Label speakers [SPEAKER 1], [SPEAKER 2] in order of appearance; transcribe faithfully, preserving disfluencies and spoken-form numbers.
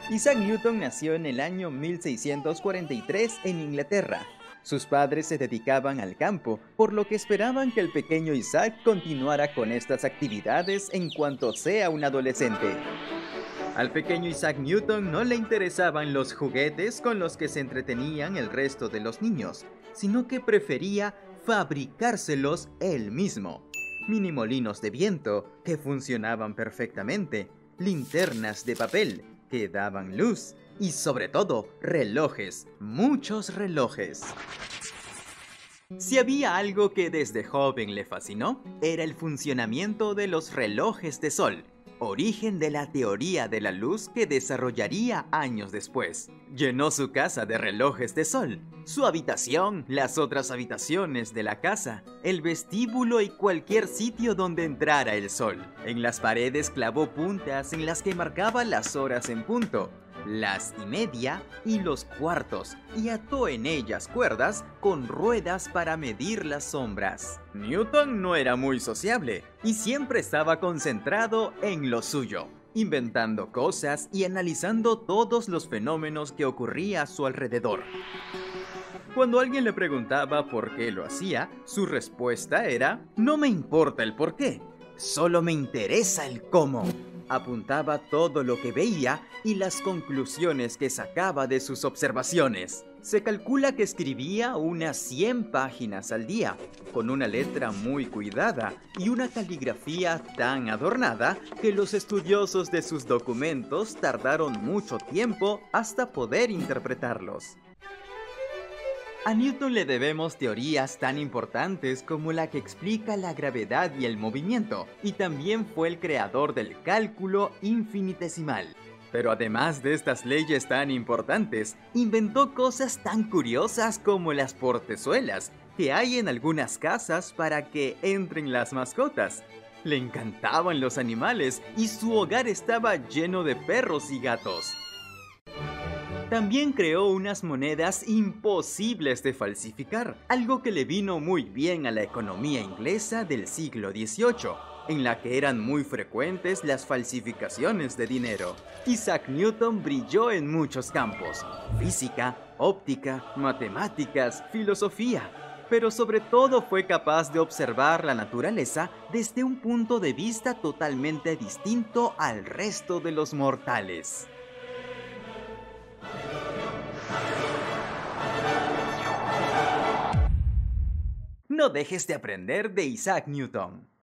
[SPEAKER 1] Isaac Newton nació en el año mil seiscientos cuarenta y tres en Inglaterra. Sus padres se dedicaban al campo, por lo que esperaban que el pequeño Isaac continuara con estas actividades en cuanto sea un adolescente. Al pequeño Isaac Newton no le interesaban los juguetes con los que se entretenían el resto de los niños, sino que prefería fabricárselos él mismo. Mini molinos de viento que funcionaban perfectamente, linternas de papel que daban luz y sobre todo relojes, muchos relojes. Si había algo que desde joven le fascinó, era el funcionamiento de los relojes de sol, origen de la teoría de la luz que desarrollaría años después. Llenó su casa de relojes de sol, su habitación, las otras habitaciones de la casa, el vestíbulo y cualquier sitio donde entrara el sol. En las paredes clavó puntas en las que marcaba las horas en punto, las y media y los cuartos, y ató en ellas cuerdas con ruedas para medir las sombras. Newton no era muy sociable y siempre estaba concentrado en lo suyo, inventando cosas y analizando todos los fenómenos que ocurría a su alrededor. Cuando alguien le preguntaba por qué lo hacía, su respuesta era: "No me importa el por qué, solo me interesa el cómo". Apuntaba todo lo que veía y las conclusiones que sacaba de sus observaciones. Se calcula que escribía unas cien páginas al día, con una letra muy cuidada y una caligrafía tan adornada que los estudiosos de sus documentos tardaron mucho tiempo hasta poder interpretarlos. A Newton le debemos teorías tan importantes como la que explica la gravedad y el movimiento, y también fue el creador del cálculo infinitesimal. Pero además de estas leyes tan importantes, inventó cosas tan curiosas como las portezuelas, que hay en algunas casas para que entren las mascotas. Le encantaban los animales y su hogar estaba lleno de perros y gatos. También creó unas monedas imposibles de falsificar, algo que le vino muy bien a la economía inglesa del siglo dieciocho, en la que eran muy frecuentes las falsificaciones de dinero. Isaac Newton brilló en muchos campos: física, óptica, matemáticas, filosofía, pero sobre todo fue capaz de observar la naturaleza desde un punto de vista totalmente distinto al resto de los mortales. No dejes de aprender de Isaac Newton.